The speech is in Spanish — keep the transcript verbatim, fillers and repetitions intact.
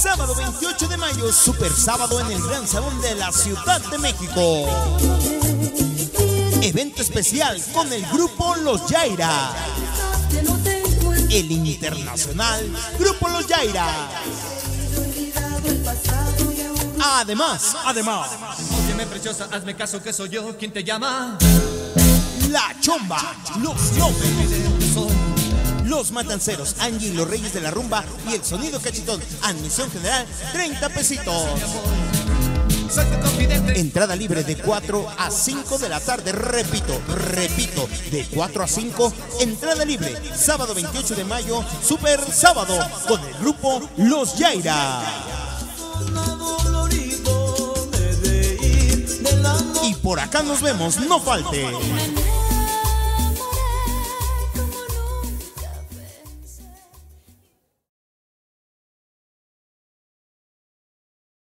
Sábado veintiocho de mayo, super sábado en el Gran Salón de la Ciudad de México. Evento especial con el grupo Los Yaira. El internacional Grupo Los Yaira. Además, además. Óyeme preciosa, hazme caso que soy yo quien te llama. La Chomba, Los López, Los Matanceros, Angie, Los Reyes de la Rumba y el Sonido Cachetón. Admisión general, treinta pesitos. Entrada libre de cuatro a cinco de la tarde. Repito, repito, de cuatro a cinco. Entrada libre, sábado veintiocho de mayo, super sábado, con el grupo Los Yaira. Y por acá nos vemos, no falte.